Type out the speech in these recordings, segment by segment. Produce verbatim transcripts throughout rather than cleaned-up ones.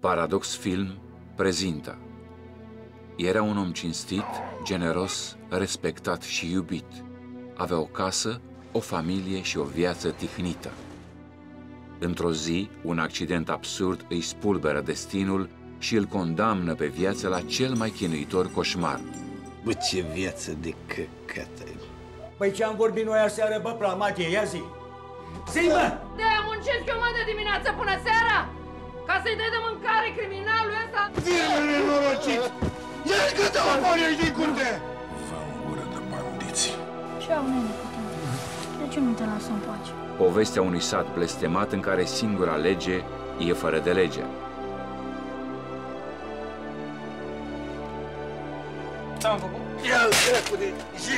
Paradox Film prezintă. Era un om cinstit, generos, respectat și iubit. Avea o casă, o familie și o viață tihnită. Într-o zi, un accident absurd îi spulberă destinul și îl condamnă pe viață la cel mai chinuitor coșmar. Bă, ce viață de căcată! Păi ce-am vorbit noi aseară, bă, plamatie, ia zi! Zi, bă! De-aia muncesc eu, mă, de dimineață până seara! Ca să-i dai de mâncare criminalul ăsta! Zile nenorocit! Ia-i câteva bani aici din curte! Vă în gură de bandiți! Ce au, nene, cu tine? De ce nu te lasă în pace? Povestea unui sat blestemat în care singura lege e fără de lege. Ce-am făcut? Ia-l dracu de zi!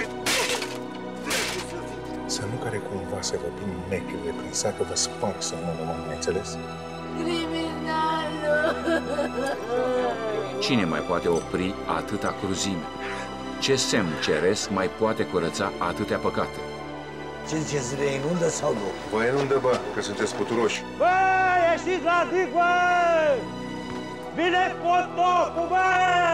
Să nu care cumva să vă prind mechile prin sac că vă sparg să nu mă înțeles? Criminalul! Cine mai poate opri atâta cruzime? Ce semn ceresc mai poate curăța atâtea păcate? Ce ziceți, le inundă sau nu? Vă inundă, bă, că sunteți puturoși. Bă, ieșiți la zi, bă! Vine potopul, bă!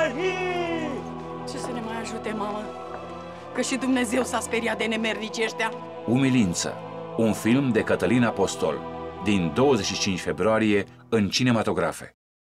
Ce să ne mai ajute, mamă? Că și Dumnezeu s-a speriat de nemernici ăștia. Umilință, un film de Cătălin Apostol, din douăzeci și cinci februarie în cinematografe.